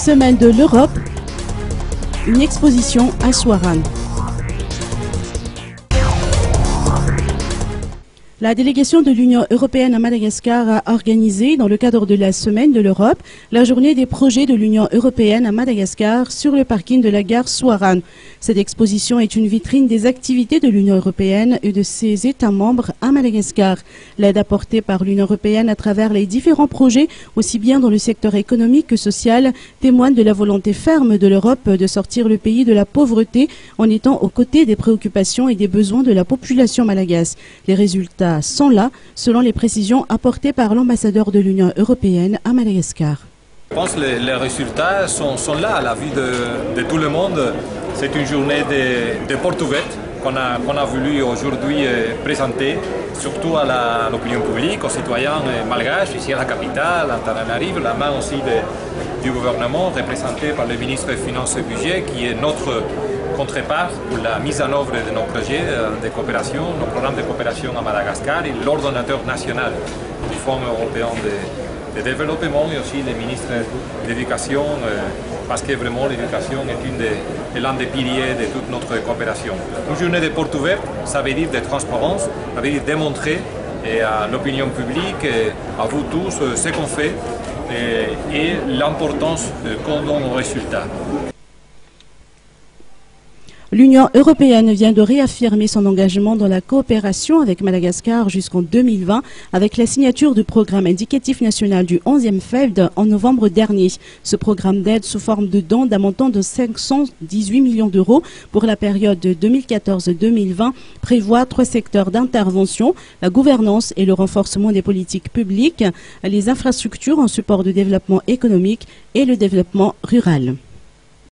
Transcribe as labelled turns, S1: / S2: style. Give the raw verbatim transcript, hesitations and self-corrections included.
S1: Semaine de l'Europe, une exposition à Souarane. La délégation de l'Union européenne à Madagascar a organisé, dans le cadre de la Semaine de l'Europe, la journée des projets de l'Union européenne à Madagascar sur le parking de la gare Souarane. Cette exposition est une vitrine des activités de l'Union européenne et de ses États membres à Madagascar. L'aide apportée par l'Union européenne à travers les différents projets, aussi bien dans le secteur économique que social, témoigne de la volonté ferme de l'Europe de sortir le pays de la pauvreté en étant aux côtés des préoccupations et des besoins de la population malgache. Les résultats sont là, selon les précisions apportées par l'ambassadeur de l'Union européenne à Madagascar.
S2: Je pense que les, les résultats sont, sont là à la vue de, de tout le monde. C'est une journée de, de porte ouverte qu'on a, qu'on a voulu aujourd'hui présenter, surtout à l'opinion publique, aux citoyens malgaches, ici à la capitale, à Antananarivo, la main aussi de, du gouvernement, représenté par le ministre des Finances et Budget, qui est notre contrepart pour la mise en œuvre de nos projets de coopération, nos programmes de coopération à Madagascar et l'ordonnateur national du Fonds européen de, de développement et aussi le ministre de l'Éducation, euh, parce que vraiment l'éducation est l'un des piliers de toute notre coopération. Une journée de porte ouverte, ça veut dire de transparence, ça veut dire démontrer et à l'opinion publique, et à vous tous, ce qu'on fait et, et l'importance qu'on donne aux résultats.
S1: L'Union européenne vient de réaffirmer son engagement dans la coopération avec Madagascar jusqu'en deux mille vingt avec la signature du programme indicatif national du onzième F E D en novembre dernier. Ce programme d'aide sous forme de dons d'un montant de cinq cent dix-huit millions d'euros pour la période deux mille quatorze deux mille vingt prévoit trois secteurs d'intervention, la gouvernance et le renforcement des politiques publiques, les infrastructures en support de développement économique et le développement rural.